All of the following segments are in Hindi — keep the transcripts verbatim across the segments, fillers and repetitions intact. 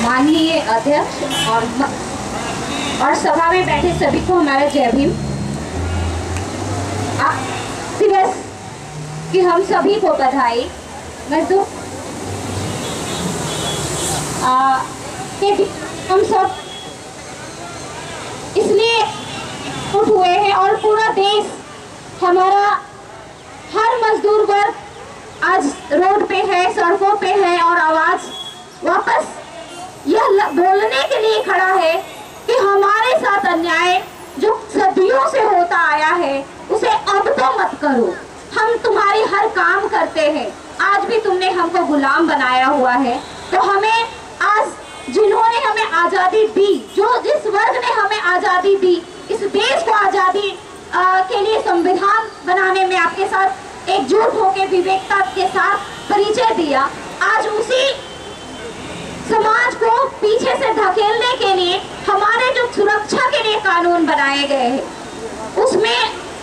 माननीय अध्यक्ष और और सभा में बैठे सभी को हमारा जय भीम। दिवस की हम सभी को बधाई। मजदूर के हम सब इसलिए उठ हुए हैं और पूरा देश हमारा हर मजदूर वर्ग आज रोड पे है, सड़कों पे है और आवाज वापस यह बोलने के लिए खड़ा है कि हमारे साथ अन्याय जो सदियों से होता आया है उसे अब तो मत करो। हम तुम्हारी हर काम करते हैं, आज भी तुमने हमको गुलाम बनाया हुआ है। तो हमें आज जिन्होंने हमें आजादी दी, जो जिस वर्ग ने हमें आजादी दी, इस देश को आजादी के लिए संविधान बनाने में आपके साथ एकजुट होकर विवेकता के साथ परिचय दिया, आज उसी समाज को पीछे से धकेलने के लिए हमारे जो सुरक्षा के लिए कानून बनाए गए हैं उसमें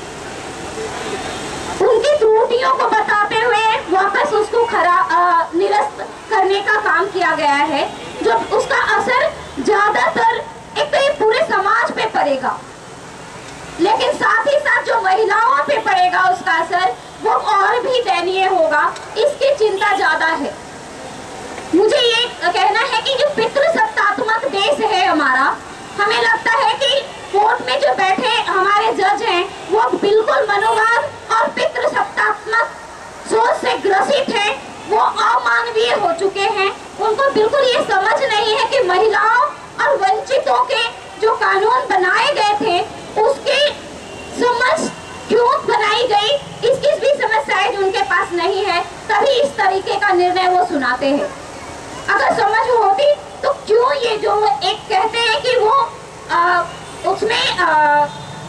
उनकी त्रुटियों को बताते हुए वापस उसको खरा निरस्त करने का काम किया गया है, जो उसका असर ज्यादातर एक तो ये पूरे समाज पे पड़ेगा, लेकिन साथ ही साथ जो महिलाओं पे पड़ेगा उसका असर वो और भी दयनीय होगा। इसकी चिंता ज्यादा है। मुझे ये कहना है कि जो पितृसत्तात्मक देश है हमारा, हमें लगता है कि कोर्ट में जो बैठे हमारे जज हैं वो बिल्कुल मनोवाद और पितृसत्तात्मक सोच से ग्रसित है, वो अमानवीय हो चुके हैं। उनको बिल्कुल ये समझ नहीं है कि महिलाओं और वंचितों के जो कानून बनाए गए थे उसकी समझ क्यों बनाई गई, इसकी भी समझ शायद उनके पास नहीं है, तभी इस तरीके का निर्णय वो सुनाते हैं। अगर समझ होती तो क्यों ये जो एक कहते हैं कि वो आ, उसमें आ,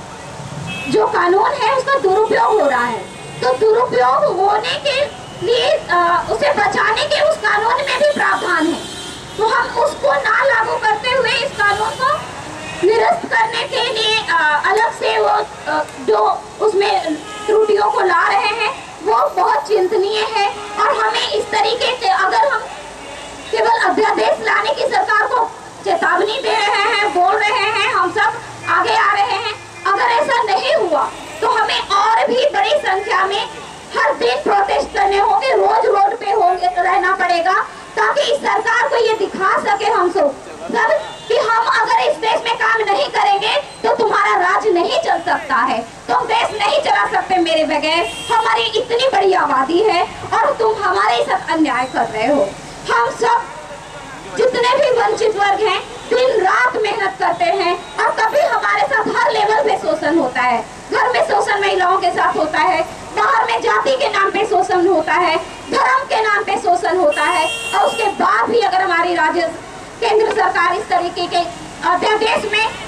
जो कानून है उसका दुरुपयोग हो रहा है, तो दुरुपयोग होने के लिए आ, उसे बचाने के उस कानून में भी प्रावधान है, तो हम उसको ना लागू करते हुए इस कानून को निरस्त करने के लिए आ, अलग से वो आ, जो उसमें त्रुटियों को ला रहे हैं वो बहुत चिंतनीय है। और हमें इस तरीके से अगर हम केवल अध्यादेश लाने की सरकार को चेतावनी दे रहे हैं, बोल रहे हैं, हम सब आगे आ रहे हैं, अगर ऐसा नहीं हुआ तो हमें और भी बड़ी संख्या में हर दिन प्रोटेस्ट करने होंगे, रोज रोड पे होंगे रहना पड़ेगा, ताकि इस सरकार को ये दिखा सके हम सब सब कि हम अगर इस देश में काम नहीं करेंगे तो तुम्हारा राज नहीं चल सकता है, तुम देश नहीं चला सकते मेरे बगैर, हमारी इतनी बड़ी आबादी है और तुम हमारे साथ अन्याय कर रहे हो। हम सब जितने भी वंचित वर्ग हैं दिन रात मेहनत करते हैं और कभी हमारे साथ हर लेवल पे शोषण होता है। घर में शोषण महिलाओं के साथ होता है, बाहर में जाति के नाम पे शोषण होता है, धर्म के नाम पे शोषण होता है, और उसके बाद भी अगर हमारी राज्य केंद्र सरकार इस तरीके के अध्यादेश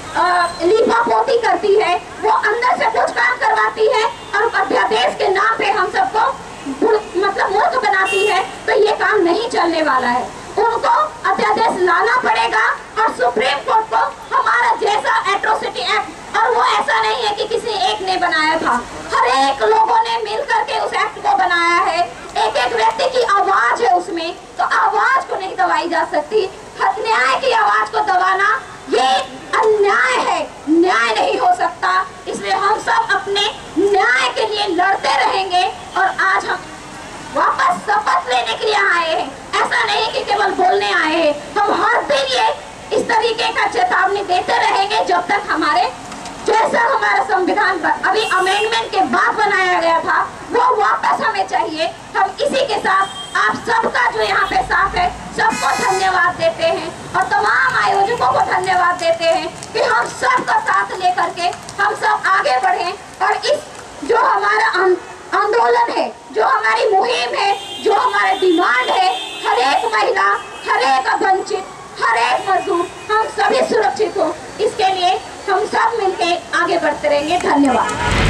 में लीपापोती करती है, वो अंदर से कुछ काम करवाती है और अध्यादेश के नाम पे हम सबको मतलब मूर्ख बनाती है, तो ये काम नहीं चलने वाला है। उनको अध्यादेश लाना पड़ेगा और सुप्रीम कोर्ट को हमारा जैसा एट्रोसिटी एक्ट, और वो ऐसा नहीं है कि किसी एक ने बनाया था, हर एक लोगों ने मिलकर के उस एक्ट को बनाया है, एक एक व्यक्ति की आवाज है उसमें, तो आवाज को नहीं दबाई जा सकती। न्याय की आवाज को दबाना ये अन्याय है, न्याय नहीं हो सकता, इसलिए हम सब अपने न्याय के लिए लड़ते रहेंगे। और आज हम वापस शपथ लेने के लिए आए हैं, ऐसा नहीं कि केवल बोलने आए हैं, हम हर दिन ये इस तरीके का चेतावनी देते रहेंगे जब तक हमारे जैसा हमारा संविधान अभी अमेंडमेंट के बाद बनाया गया था वो वापस हमें चाहिए। हम इसी के साथ आप सबका जो यहाँ पे साथ है सबको धन्यवाद देते हैं और तमाम आयोजकों को धन्यवाद देते हैं कि हम सबका साथ लेकर के हम सब आगे बढ़े और इस जो हमारा आंदोलन है, जो हमारी मुहिम है, जो हमारा डिमांड है, हर एक महिला, हर एक वंचित, हर एक मजदूर, हम सभी सुरक्षित हो, इसके लिए हम सब मिलकर आगे बढ़ते रहेंगे। धन्यवाद।